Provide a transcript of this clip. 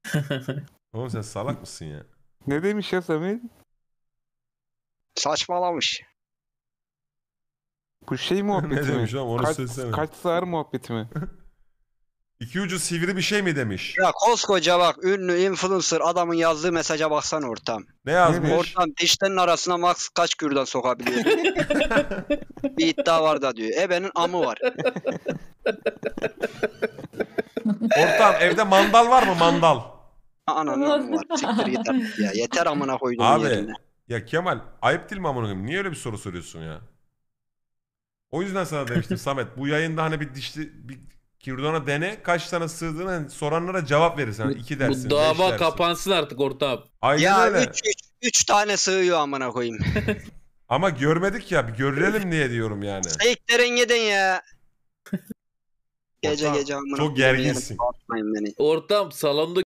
Oğlum sen salak mısın ya? Ne demiş ya Samet? Saçmalamış. Bu şey muhabbeti Ne mi? demiş oğlum, onu söylesene. Kaç sığar muhabbeti mi? İki ucu sivri bir şey mi demiş? Ya koskoca bak ünlü influencer adamın yazdığı mesaja baksana ortam. Ne yazmış? Ortam dişlerin arasına max kaç kürdan sokabiliyor? Bir iddia var da diyor. Ebenin amı var. Ortam evde mandal var mı, mandal? Ananın amı var. Siktir git artık ya. Yeter amına koyduğum Abi yerine. ya Kemal ayıp değil mi amına koyayım? Niye öyle bir soru soruyorsun ya? O yüzden sana demiştim Samet, bu yayında hani bir Kirdona dene, kaç tane sığdığını hani soranlara cevap verirsin. Hani 2 dersin, 5 Bu dava dersin. kapansın artık ortağım. Aynen Ya öyle. 3 tane sığıyor amına koyayım. Ama görmedik ya, bir görelim diye diyorum yani. Seyitlerin gidin ya. Gece Ortam, gece amına çok koyduğum yerim. gerginsin. Atmayın beni. Ortam salonda